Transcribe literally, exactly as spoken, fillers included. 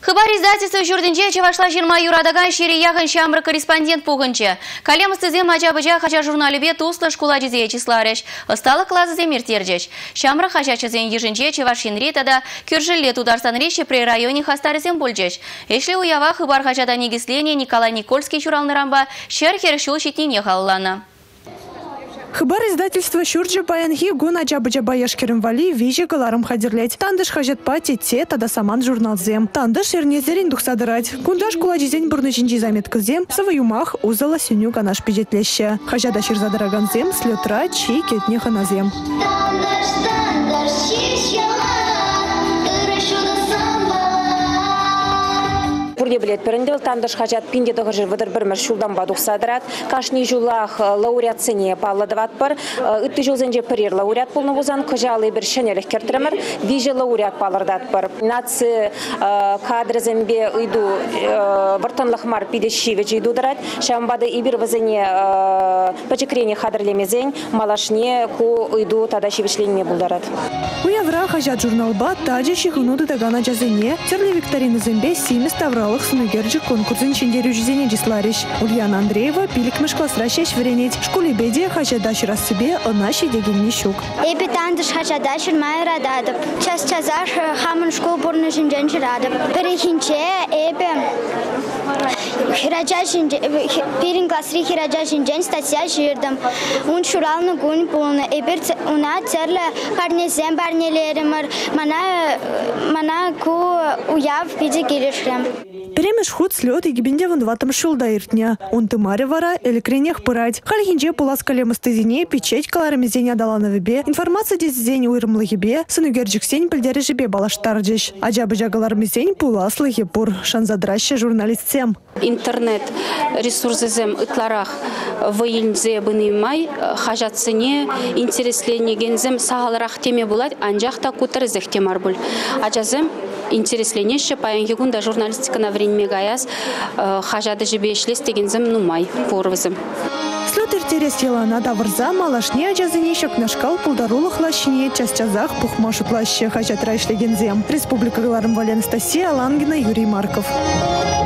Хабар издательство журдинче чевашла жирма юрадаган шире яхын шамры корреспондент пугынче. Калемыстызе мача-быча хача журналебе туслы школа жизе числареш. Осталы классызе мертержеч. Шамры хачачызен ежинче чевашинри тада кюржиле тударстанреше при районе хастарызен бульчеч. Эшли уява хабар хачада негисление Николай Никольский чуралнырамба шер хершул щитине халлана. Хабар издательство Шурджи Паянхи гуна джабы-джаба яшкерым вали вижи галарым хадерлеть. Тандыш хажет пати те тада саман журналзем. Тандыш ернезерин духсадырать. Кундаш куладжизень бурнычинчи заметкызем. Саваюмах узала сюню канаш пиджетлеще. Хажада ширзадыраганзем слетра чи кетне ханазем. Бурде билет перендел тандыш хажат пинде догажыр выдыр бір шулдан бадух садырат. Кашни жулах лауреат сене палладыват бар. Үтті жолзенже перер лауреат полны вузан кыжалы бір шенелік керттіремір. Виже лауреат палырдат бар. Наци кадрызембе ыйду вартанлық мар пидеши вече иду дырат. Шамбады ибір вазене пачекрене хадрлемезен малашне ку ыйду тадаши вечленме булдарат. Уявра хажат журналба таджи шихунуды дагана жазене. Терли викторины зембе сими ставрал сынугерджи конкурсын чендерю жизни дислариш. Ульяна Андреева пиликмыш классращащ вренеть. Школе беде хачадаш раз себе однаши дегин нищук. Эпи тандыш хачадаш май рададып. Час часаш хамын школ бурны жинженчи радып. Перехинче эпи хираджашин пирин классри хираджашин жен статья жирдым. Он шуралны гун полны. Эпир уна церле парнезем парнелеример. Мана мана ку уяв пиде киришрем. Перемеш худ слет и гибенде вон ватам шулда иртня. Он тымаре вара или кренех пырать. Хальхинже пулас калемыстызине печать каларами зеня дала на вебе. Информация дез зень уйрымлы ебе. Сынугерджик сень пельдері жебе балаштарджиш. Аджабы галарами зень пулас лыгепур. Шанзадраща журналистсем. Интернет ресурсызем ытларах войынзе бынымай хажатсыне интересление гензем сағалырақ теме булать анжақта кутырызых темар бұл. Аджазем интересленеше паянги гунда журналистика на время гаяс хажады жебе ишлес дегензем нумай порвызым. Слет интерес елана давырза малашне аджазыне шакнашкал пулдарулых лащине час-чазах пухмашут лаще хажат райшлегензем. Республика Галарым Вали Анастасия Лангина, Юрий Марков.